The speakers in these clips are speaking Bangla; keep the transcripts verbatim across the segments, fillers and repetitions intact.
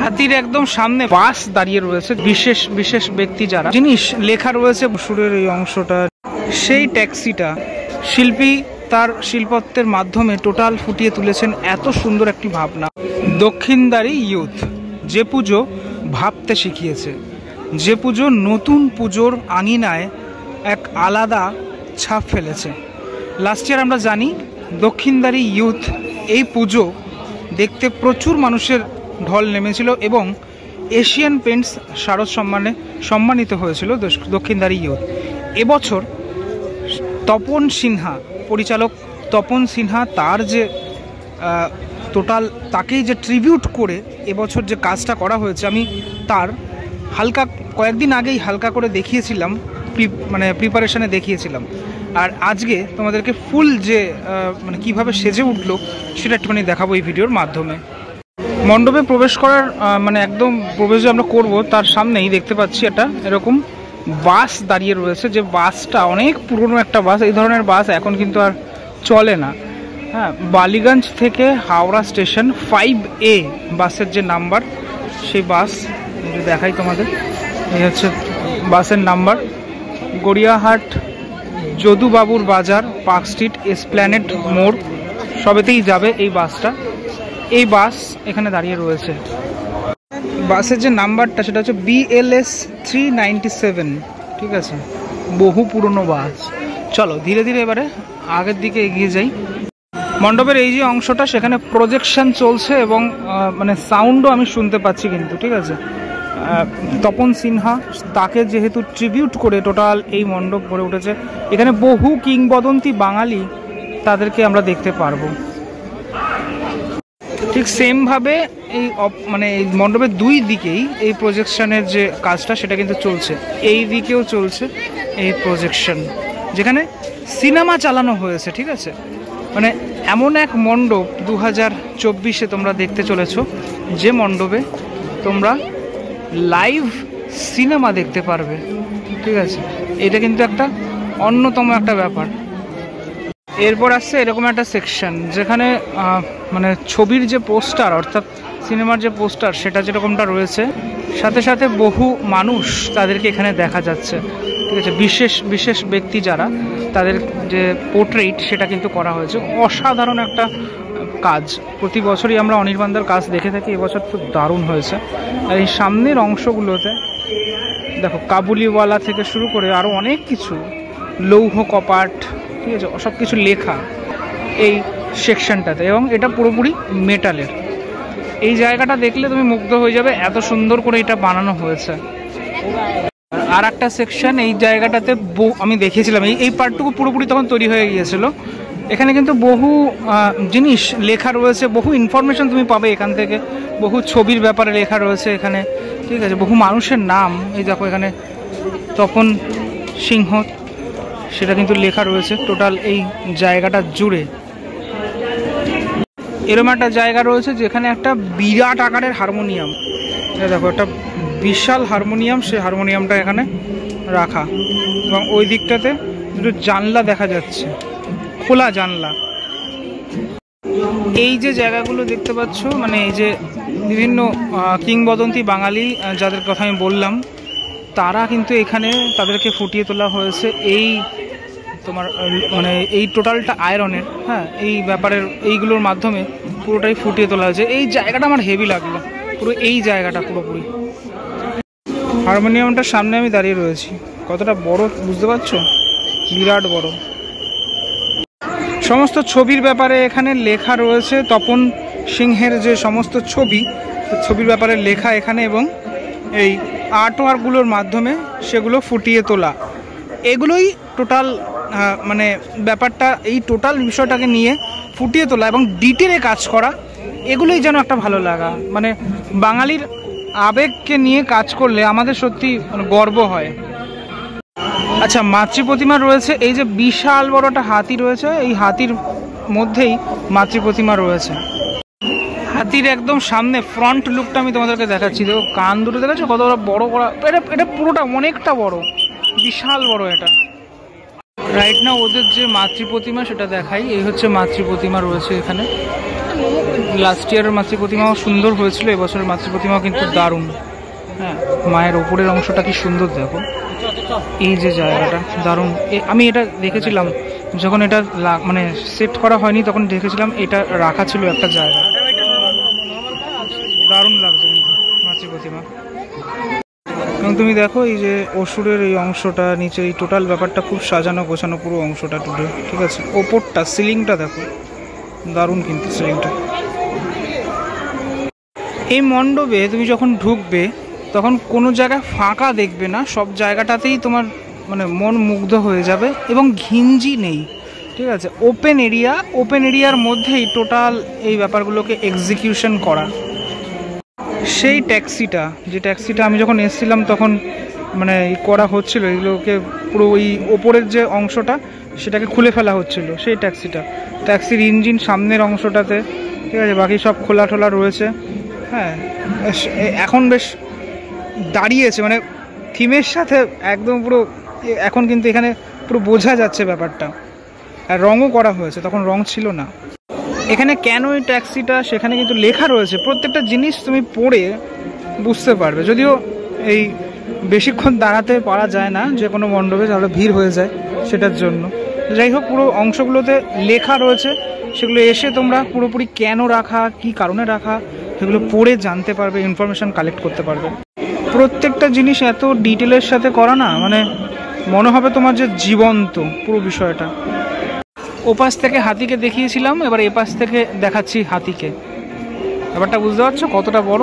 হাতির একদম সামনে বাস দাঁড়িয়ে রয়েছে, বিশেষ বিশেষ ব্যক্তি যারা, জিনিস লেখা রয়েছে সুরের এই অংশটা। সেই ট্যাক্সিটা শিল্পী তার শিল্পত্বের মাধ্যমে টোটাল ফুটিয়ে তুলেছেন এত সুন্দর একটি ভাবনা। দক্ষিণদারি ইউথ, যে পুজো ভাবতে শিখিয়েছে, যে পুজো নতুন পুজোর আঙিনায় এক আলাদা ছাপ ফেলেছে। লাস্ট ইয়ার আমরা জানি দক্ষিণদারি ইউথ এই পুজো দেখতে প্রচুর মানুষের ঢল নেমেছিল এবং এশিয়ান পেন্টস শারদ সম্মানে সম্মানিত হয়েছিল দক্ষিণদারি ইউথ। এবছর তপন সিনহা, পরিচালক তপন সিনহা, তার যে টোটাল তাকেই যে ট্রিবিউট করে এবছর যে কাজটা করা হয়েছে, আমি তার হালকা কয়েকদিন আগেই হালকা করে দেখিয়েছিলাম, মানে প্রিপারেশনে দেখিয়েছিলাম। আর আজকে তোমাদেরকে ফুল যে মানে কিভাবে সেজে উঠলো সেটা একটুখানি দেখাবো এই ভিডিওর মাধ্যমে। মণ্ডপে প্রবেশ করার মানে একদম প্রবেশ যে আমরা করবো তার সামনেই দেখতে পাচ্ছি একটা এরকম বাস দাঁড়িয়ে রয়েছে, যে বাসটা অনেক পুরনো একটা বাস। এই ধরনের বাস এখন কিন্তু আর চলে না। হ্যাঁ, বালিগঞ্জ থেকে হাওড়া স্টেশন ফাইভ এ বাসের যে নাম্বার, সেই বাস দেখাই তোমাদের। এই হচ্ছে বাসের নাম্বার। গড়িয়াহাট, যদুবাবুর বাজার, পার্ক স্ট্রিট, এসপ্ল্যানেড মোড় সবেতেই যাবে এই বাসটা। এই বাস এখানে দাঁড়িয়ে রয়েছে। বাসের যে নাম্বারটা সেটা হচ্ছে B L S three ninety seven. ঠিক আছে, বহু পুরনো বাস। চলো ধীরে ধীরে এবারে আগের দিকে এগিয়ে যাই। মণ্ডপের এই যে অংশটা, সেখানে প্রজেকশন চলছে এবং মানে সাউন্ডও আমি শুনতে পাচ্ছি কিন্তু। ঠিক আছে, তপন সিনহা, তাকে যেহেতু ট্রিবিউট করে টোটাল এই মণ্ডপ গড়ে উঠেছে। এখানে বহু কিংবদন্তি বাঙালি, তাদেরকে আমরা দেখতে পারবো। ঠিক সেমভাবে এই মানে এই মণ্ডপের দুই দিকেই এই প্রজেকশনের যে কাজটা সেটা কিন্তু চলছে। এই দিকেও চলছে এই প্রজেকশন, যেখানে সিনেমা চালানো হয়েছে। ঠিক আছে, মানে এমন এক মণ্ডপ দু হাজার চব্বিশে তোমরা দেখতে চলেছো, যে মণ্ডপে তোমরা লাইভ সিনেমা দেখতে পারবে। ঠিক আছে, এটা কিন্তু একটা অন্যতম একটা ব্যাপার। এরপর আসছে এরকম একটা সেকশন, যেখানে মানে ছবির যে পোস্টার, অর্থাৎ সিনেমার যে পোস্টার, সেটা যেরকমটা রয়েছে, সাথে সাথে বহু মানুষ তাদেরকে এখানে দেখা যাচ্ছে। ঠিক আছে, বিশেষ বিশেষ ব্যক্তি যারা, তাদের যে পোর্ট্রেট সেটা কিন্তু করা হয়েছে। অসাধারণ একটা কাজ। প্রতি বছরই আমরা অনির্বাণদার কাজ দেখে থাকি, এবছর খুব দারুণ হয়েছে। আর এই সামনের অংশগুলোতে দেখো, কাবুলিওয়ালা থেকে শুরু করে আরও অনেক কিছু, লৌহ কপাট, ঠিক আছে, সব কিছু লেখা এই সেকশনটাতে, এবং এটা পুরোপুরি মেটালের। এই জায়গাটা দেখলে তুমি মুগ্ধ হয়ে যাবে, এত সুন্দর করে এটা বানানো হয়েছে। আর একটা সেকশন এই জায়গাটাতে আমি দেখেছিলাম, এই এই পার্টটুকু পুরোপুরি তখন তৈরি হয়ে গিয়েছিল। এখানে কিন্তু বহু জিনিস লেখা রয়েছে, বহু ইনফরমেশন তুমি পাবে এখান থেকে, বহু ছবির ব্যাপারে লেখা রয়েছে এখানে। ঠিক আছে, বহু মানুষের নাম, এই দেখো এখানে তপন সিংহ, সেটা কিন্তু লেখা রয়েছে টোটাল এই জায়গাটা জুড়ে। এরকম একটা জায়গা রয়েছে যেখানে একটা বিরাট আকারের হারমোনিয়াম, দেখো একটা বিশাল হারমোনিয়াম, সেই হারমোনিয়ামটা এখানে রাখা, এবং ওই দিকটাতে দুটো জানলা দেখা যাচ্ছে, খোলা জানলা। এই যে জায়গাগুলো দেখতে পাচ্ছ, মানে এই যে বিভিন্ন কিংবদন্তি বাঙালি যাদের কথা আমি বললাম, তারা কিন্তু এখানে তাদেরকে ফুটিয়ে তোলা হয়েছে। এই তোমার মানে এই টোটালটা আয়রনের, হ্যাঁ, এই ব্যাপারের এইগুলোর মাধ্যমে পুরোটাই ফুটিয়ে তোলা হয়েছে। এই জায়গাটা আমার হেভি লাগলো, পুরো এই জায়গাটা পুরোপুরি। হারমোনিয়ামটার সামনে আমি দাঁড়িয়ে রয়েছি, কতটা বড় বুঝতে পারছো, বিরাট বড়। সমস্ত ছবির ব্যাপারে এখানে লেখা রয়েছে, তপন সিংহের যে সমস্ত ছবি, ছবির ব্যাপারে লেখা এখানে, এবং এই আর্টওয়ার্কগুলোর মাধ্যমে সেগুলো ফুটিয়ে তোলা। এগুলোই টোটাল মানে ব্যাপারটা, এই টোটাল বিষয়টাকে নিয়ে ফুটিয়ে তোলা এবং ডিটেলে কাজ করা, এগুলোই যেন একটা ভালো লাগা। মানে বাঙালির আবেগকে নিয়ে কাজ করলে আমাদের সত্যি গর্ব হয়। আচ্ছা, মাতৃ প্রতিমা রয়েছে, এই যে বিশাল বড় একটা হাতি রয়েছে, এই হাতির মধ্যেই মাতৃ প্রতিমা রয়েছে। হাতির একদম সামনে ফ্রন্ট লুকটা আমি তোমাদেরকে দেখাচ্ছি, দেখো কান দুটো দেখাচ্ছ কত বড় করা, এটা এটা পুরোটা অনেকটা বড়, বিশাল বড় এটা। রাইট না ওদের যে মাতৃ প্রতিমা সেটা দেখাই, এই হচ্ছে মাতৃ প্রতিমা রয়েছে এখানে। লাস্ট ইয়ারের মাতৃ প্রতিমাও সুন্দর হয়েছিল, এবছরের মাতৃ প্রতিমাও কিন্তু দারুণ। হ্যাঁ, মায়ের ওপরের অংশটা কি সুন্দর দেখো, এই যে জায়গাটা দারুণ। আমি এটা দেখেছিলাম যখন এটা মানে সেট করা হয়নি তখন দেখেছিলাম এটা রাখা ছিল একটা জায়গা, দারুণ লাগছে কিন্তু মাতৃ প্রতিমা। এবং তুমি দেখো এই যে অসুরের এই অংশটা নিচে, এই টোটাল ব্যাপারটা খুব সাজানো গোছানো পুরো অংশটা টুটে, ঠিক আছে। ওপরটা সিলিংটা দেখো দারুণ কিন্তু সিলিংটা। এই মণ্ডপে তুমি যখন ঢুকবে তখন কোনো জায়গায় ফাঁকা দেখবে না, সব জায়গাটাতেই তোমার মানে মন মুগ্ধ হয়ে যাবে এবং ঘিঞ্জি নেই, ঠিক আছে। ওপেন এরিয়া, ওপেন এরিয়ার মধ্যেই টোটাল এই ব্যাপারগুলোকে এক্সিকিউশন করা। সেই ট্যাক্সিটা, যে ট্যাক্সিটা আমি যখন এসেছিলাম তখন মানে করা হচ্ছিল, এগুলোকে পুরো ওই ওপরের যে অংশটা সেটাকে খুলে ফেলা হচ্ছিল, সেই ট্যাক্সিটা। ট্যাক্সির ইঞ্জিন সামনের অংশটাতে, ঠিক আছে, বাকি সব খোলা ঠোলা রয়েছে। হ্যাঁ, এখন বেশ দাঁড়িয়েছে মানে থিমের সাথে একদম পুরো। এখন কিন্তু এখানে পুরো বোঝা যাচ্ছে ব্যাপারটা, আর রঙও করা হয়েছে, তখন রং ছিল না। এখানে কেন এই ট্যাক্সিটা সেখানে কিন্তু লেখা রয়েছে, প্রত্যেকটা জিনিস তুমি পড়ে বুঝতে পারবে। যদিও এই বেশিক্ষণ দাঁড়াতে পারা যায় না যে কোনো মণ্ডপে, তাহলে ভিড় হয়ে যায় সেটার জন্য। যাই হোক, পুরো অংশগুলোতে লেখা রয়েছে, সেগুলো এসে তোমরা পুরোপুরি কেন রাখা, কি কারণে রাখা, সেগুলো পড়ে জানতে পারবে, ইনফরমেশান কালেক্ট করতে পারবে। প্রত্যেকটা জিনিস এত ডিটেলের সাথে করা না, মানে মনে হবে তোমার যে জীবন্ত পুরো বিষয়টা। ওপাশ থেকে হাতিকে দেখিয়েছিলাম, এবার এপাশ থেকে দেখাচ্ছি হাতিকে। ব্যাপারটা বুঝতে পারছো কতটা বড়।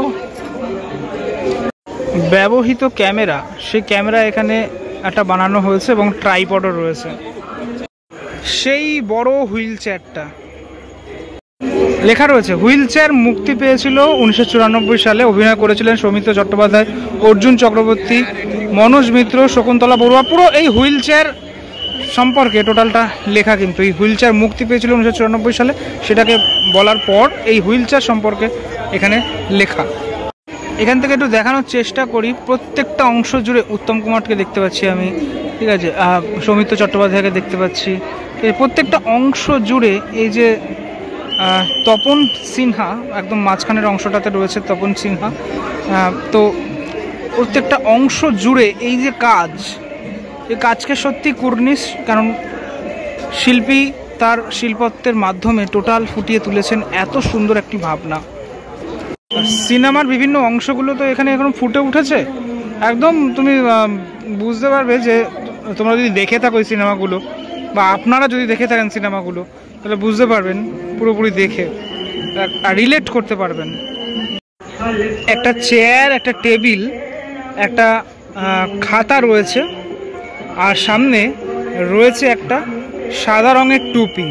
ব্যবহৃত ক্যামেরা, সেই ক্যামেরা এখানে একটা বানানো হয়েছে এবং ট্রাইপডও রয়েছে। সেই বড় হুইল চেয়ারটা লেখা রয়েছে, হুইল চেয়ার মুক্তি পেয়েছিল উনিশশো চুরানব্বই সালে। অভিনয় করেছিলেন সৌমিত্র চট্টোপাধ্যায়, অর্জুন চক্রবর্তী, মনোজ মিত্র, শকুন্তলা বড়ুয়া। পুরো এই হুইল চেয়ার সম্পর্কে টোটালটা লেখা, কিন্তু এই হুইল চেয়ার মুক্তি পেয়েছিল উনিশশো চুরানব্বই সালে, সেটাকে বলার পর এই হুইল চেয়ার সম্পর্কে এখানে লেখা। এখান থেকে একটু দেখানোর চেষ্টা করি, প্রত্যেকটা অংশ জুড়ে উত্তম কুমারকে দেখতে পাচ্ছি আমি, ঠিক আছে, সৌমিত্র চট্টোপাধ্যায়কে দেখতে পাচ্ছি। প্রত্যেকটা অংশ জুড়ে এই যে তপন সিনহা, একদম মাঝখানের অংশটাতে রয়েছে তপন সিনহা। তো প্রত্যেকটা অংশ জুড়ে এই যে কাজ, এই কাজকে সত্যি কুর্নিশ, কারণ শিল্পী তার শিল্পত্বের মাধ্যমে টোটাল ফুটিয়ে তুলেছেন এত সুন্দর একটি ভাবনা। সিনেমার বিভিন্ন অংশগুলো তো এখানে এখন ফুটে উঠেছে একদম। তুমি বুঝতে পারবে যে তোমরা যদি দেখে থাকো এই সিনেমাগুলো, বা আপনারা যদি দেখে থাকেন সিনেমাগুলো, তাহলে বুঝতে পারবেন পুরোপুরি দেখে, আর রিলেট করতে পারবেন। একটা চেয়ার, একটা টেবিল, একটা খাতা রয়েছে, আর সামনে রয়েছে একটা সাদা রঙের টুপি।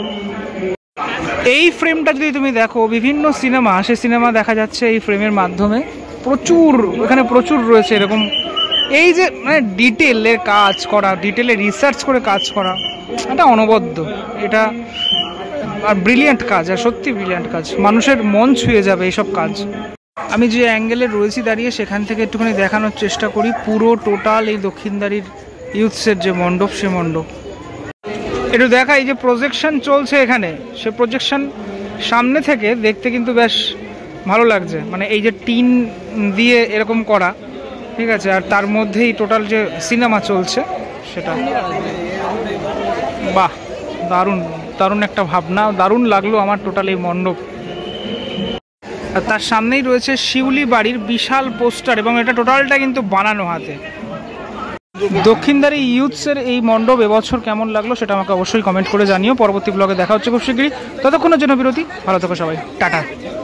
এই ফ্রেমটা যদি তুমি দেখো, বিভিন্ন সিনেমা, সে সিনেমা দেখা যাচ্ছে এই ফ্রেমের মাধ্যমে। প্রচুর এখানে প্রচুর রয়েছে এরকম, এই যে মানে ডিটেলের কাজ করা, ডিটেলে রিসার্চ করে কাজ করা, এটা অনবদ্য, এটা আর ব্রিলিয়ান্ট কাজ, আর সত্যি ব্রিলিয়ান্ট কাজ, মানুষের মন ছুঁয়ে যাবে এইসব কাজ। আমি যে অ্যাঙ্গেলে রয়েছি দাঁড়িয়ে, সেখান থেকে একটুখানি দেখানোর চেষ্টা করি পুরো টোটাল এই দক্ষিণদারির ইউথসের যে মণ্ডপ, সে মণ্ডপ একটু দেখা। এই যে প্রজেকশন চলছে এখানে, সে প্রজেকশন সামনে থেকে দেখতে কিন্তু বেশ ভালো লাগছে, মানে এই যে টিন দিয়ে এরকম করা, ঠিক আছে, আর তার মধ্যেই টোটাল যে সিনেমা চলছে সেটা। বাহ, দারুণ দারুণ একটা ভাবনা, দারুণ লাগলো আমার টোটাল এই মণ্ডপ। আর তার সামনেই রয়েছে শিউলি বাড়ির বিশাল পোস্টার, এবং এটা টোটালটা কিন্তু বানানো হাতে। দক্ষিণদারি ইউথসের এই মণ্ডপ এবছর কেমন লাগলো সেটা আমাকে অবশ্যই কমেন্ট করে জানিও। পরবর্তী ব্লগে দেখা হচ্ছে খুব শীঘ্রই, ততক্ষণের জন্য বিরতি, ভালো থেকো সবাই, টাটা।